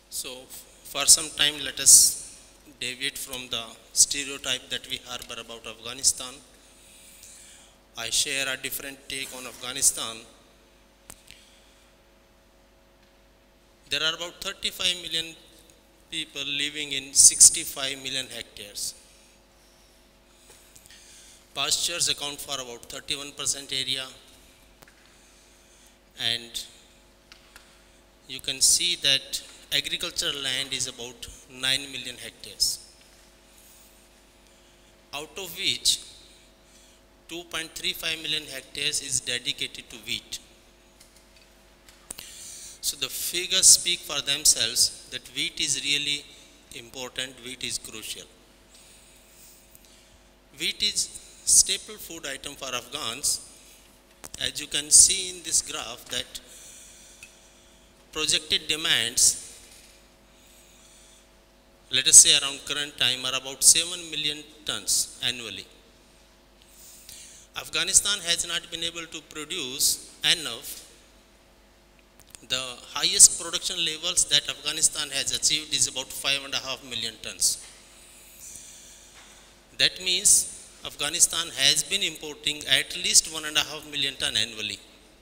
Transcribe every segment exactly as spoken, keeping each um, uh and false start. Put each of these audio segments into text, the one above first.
So for some time, let us deviate from the stereotype that we harbor about Afghanistan. I share a different take on Afghanistan. There are about thirty-five million people living in sixty-five million hectares. Pastures account for about thirty-one percent area, and you can see that agricultural land is about nine million hectares, out of which two point three five million hectares is dedicated to wheat. So the figures speak for themselves that wheat is really important, wheat is crucial. Wheat is staple food item for Afghans. As you can see in this graph that projected demands, let us say around current time, are about seven million tons annually. Afghanistan has not been able to produce enough. The highest production levels that Afghanistan has achieved is about five and a half million tons. That means Afghanistan has been importing at least one and a half million ton annually.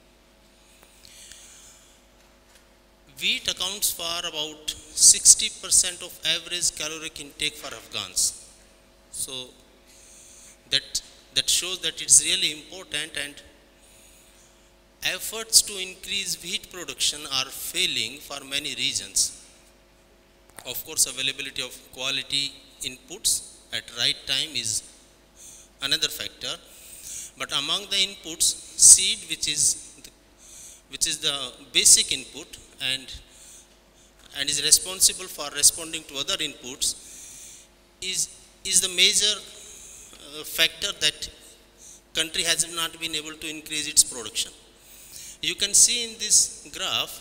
Wheat accounts for about sixty percent of average caloric intake for Afghans. So that, that shows that it's really important, and efforts to increase wheat production are failing for many reasons. Of course, availability of quality inputs at right time is another factor. But among the inputs, seed, which is the, which is the basic input and and is responsible for responding to other inputs, is is the major uh, factor that country has not been able to increase its production. You can see in this graph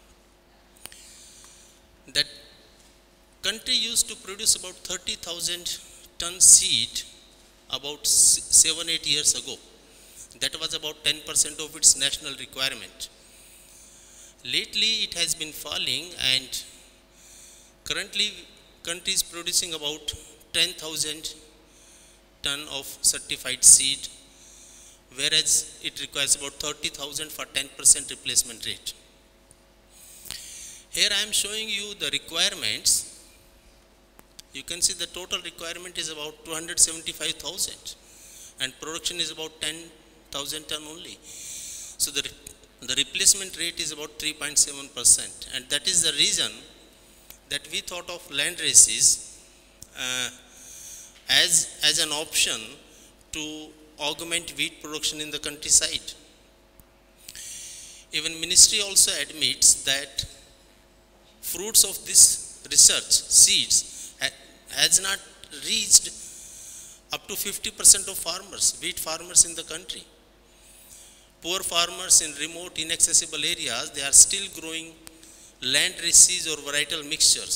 that country used to produce about thirty thousand ton seed about seven, eight years ago. That was about ten percent of its national requirement. Lately it has been falling, and currently country is producing about ten thousand ton of certified seed, whereas it requires about thirty thousand for ten percent replacement rate. Here I am showing you the requirements. You can see the total requirement is about two hundred seventy-five thousand, and production is about ten thousand ton only. So the, the replacement rate is about three point seven percent, and that is the reason that we thought of Landraces uh, as, as an option to augment wheat production in the countryside. Even ministry also admits that fruits of this research, seeds, ha has not reached up to fifty percent of farmers, wheat farmers in the country. Poor farmers in remote, inaccessible areas, they are still growing Landraces or varietal mixtures.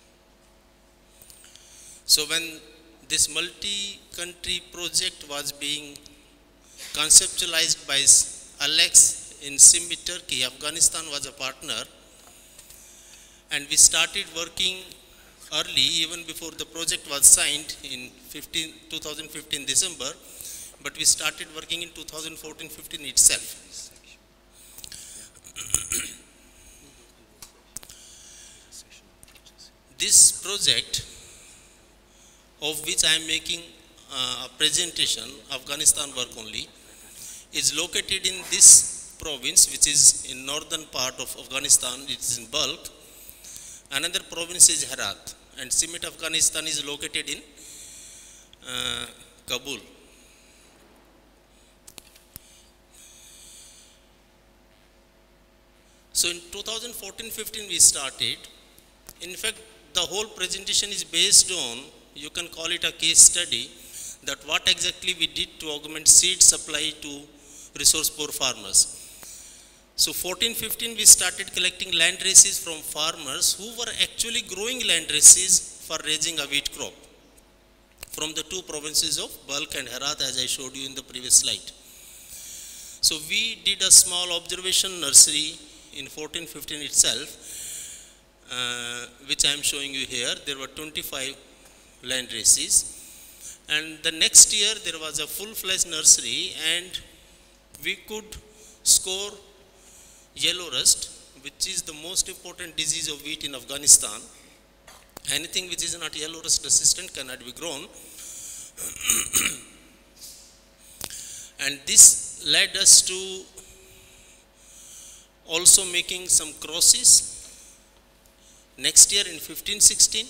So when this multi-country project was being conceptualized by Alex in Simbi, Turkey, Afghanistan was a partner, and we started working early, even before the project was signed in two thousand fifteen December, but we started working in two thousand fourteen fifteen itself. This project, of which I am making uh, a presentation, Afghanistan work only, is located in this province, which is in northern part of Afghanistan. It is in Bulk. Another province is Herat, and Simit, Afghanistan is located in uh, Kabul. So in two thousand fourteen fifteen we started. In fact, the whole presentation is based on, you can call it a case study, that what exactly we did to augment seed supply to resource poor farmers. So fourteen fifteen we started collecting Landraces from farmers who were actually growing Landraces for raising a wheat crop from the two provinces of Balkh and Herat, as I showed you in the previous slide. So we did a small observation nursery in fourteen fifteen itself, uh, which I am showing you here. There were twenty-five Landraces, and the next year there was a full-fledged nursery, and we could score yellow rust, which is the most important disease of wheat in Afghanistan. Anything which is not yellow rust resistant cannot be grown. And this led us to also making some crosses. Next year in fifteen sixteen,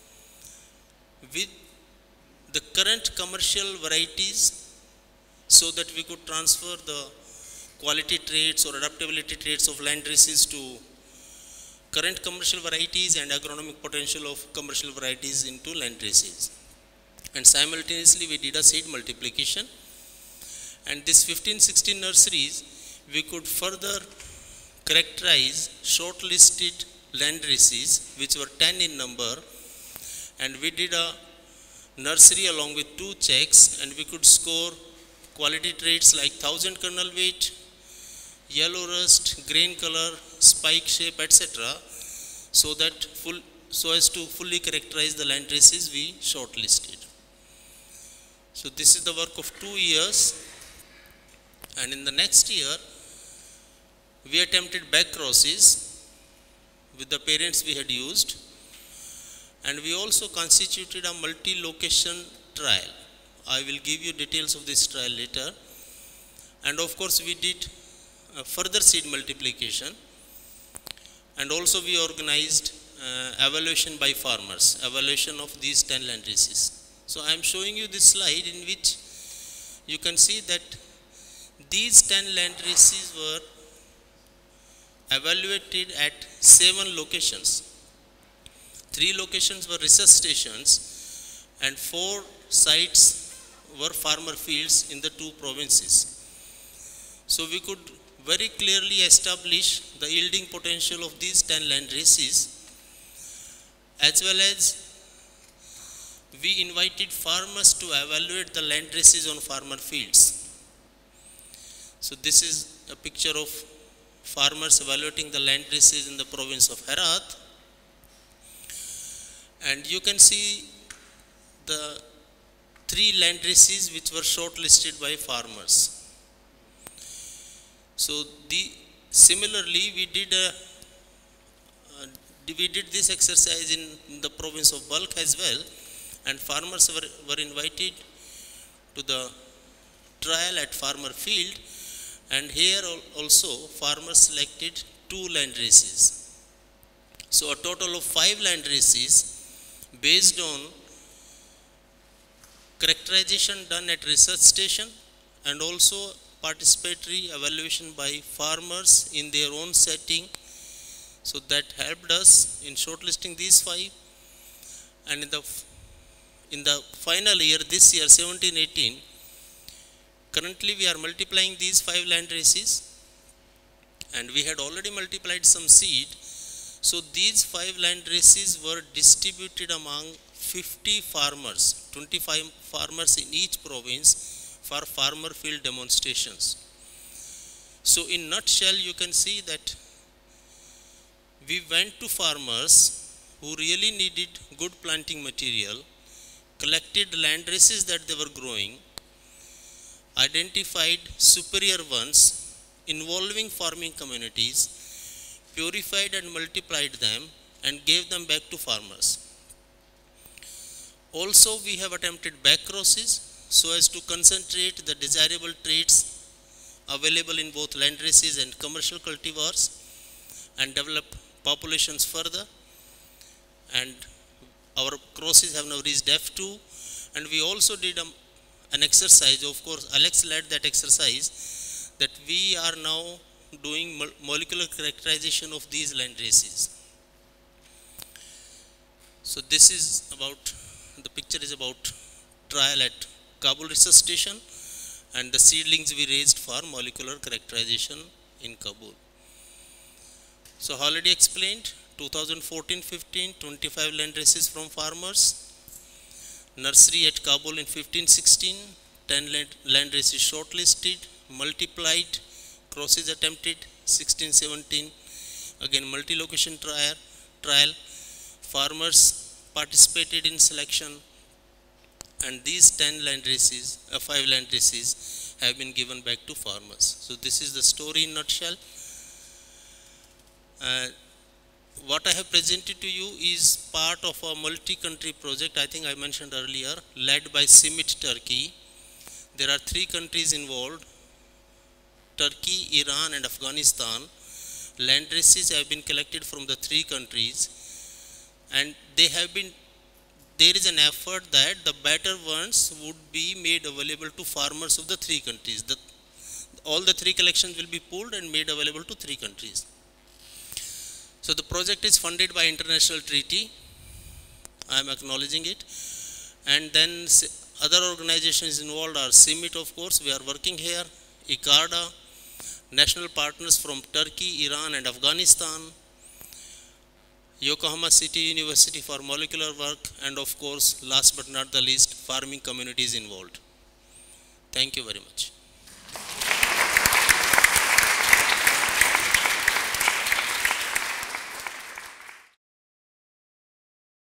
with the current commercial varieties, so that we could transfer the quality traits or adaptability traits of Landraces to current commercial varieties and agronomic potential of commercial varieties into Landraces. And simultaneously we did a seed multiplication, and this fifteen sixteen nurseries we could further characterize shortlisted Landraces, which were ten in number, and we did a nursery along with two checks, and we could score quality traits like thousand kernel weight, yellow rust, grain color, spike shape, et cetera, so that full, so as to fully characterize the Landraces we shortlisted. So this is the work of two years, and in the next year we attempted back crosses with the parents we had used, and we also constituted a multi-location trial. I will give you details of this trial later. And of course we did uh, further seed multiplication, and also we organized uh, evaluation by farmers, evaluation of these ten Landraces. So I am showing you this slide in which you can see that these ten Landraces were evaluated at seven locations. Three locations were research stations, and four sites were farmer fields in the two provinces. So we could very clearly establish the yielding potential of these ten Landraces, as well as we invited farmers to evaluate the Landraces on farmer fields. So this is a picture of farmers evaluating the Landraces in the province of Herat, and you can see the three Landraces which were shortlisted by farmers. So the similarly we did a uh, we did this exercise in, in the province of Balkh as well, and farmers were, were invited to the trial at farmer field, and here also farmers selected two Landraces. So a total of five Landraces based on characterization done at research station and also participatory evaluation by farmers in their own setting. So that helped us in shortlisting these five. And in the in the final year, this year seventeen eighteen, currently we are multiplying these five Landraces, and we had already multiplied some seed. So these five Landraces were distributed among fifty farmers, twenty-five farmers in each province, for farmer field demonstrations. So in nutshell, you can see that we went to farmers who really needed good planting material, collected Landraces that they were growing, identified superior ones involving farming communities, purified and multiplied them, and gave them back to farmers. Also, we have attempted back crosses so as to concentrate the desirable traits available in both Landraces and commercial cultivars and develop populations further. And our crosses have now reached F two, and we also did a, an exercise. Of course, Alex led that exercise, that we are now doing molecular characterization of these Landraces. So this is about, the picture is about trial at Kabul research station and the seedlings we raised for molecular characterization in Kabul. So already explained, two thousand fourteen fifteen, twenty-five Landraces from farmers, nursery at Kabul in fifteen sixteen, ten Landraces shortlisted, multiplied, crosses attempted, sixteen seventeen, again multi-location trial, trial. Farmers participated in selection, and these ten land races, uh, five land races have been given back to farmers. So this is the story in nutshell. Uh, what I have presented to you is part of a multi-country project, I think I mentioned earlier, led by CIMIT Turkey. There are three countries involved: Turkey, Iran and Afghanistan. Land races have been collected from the three countries, and they have been, there is an effort that the better ones would be made available to farmers of the three countries. The, all the three collections will be pooled and made available to three countries. So the project is funded by international treaty. I am acknowledging it. And then other organizations involved are CIMIT, of course, we are working here, ICARDA, national partners from Turkey, Iran and Afghanistan, Yokohama City University for molecular work, and of course, last but not the least, farming communities involved. Thank you very much.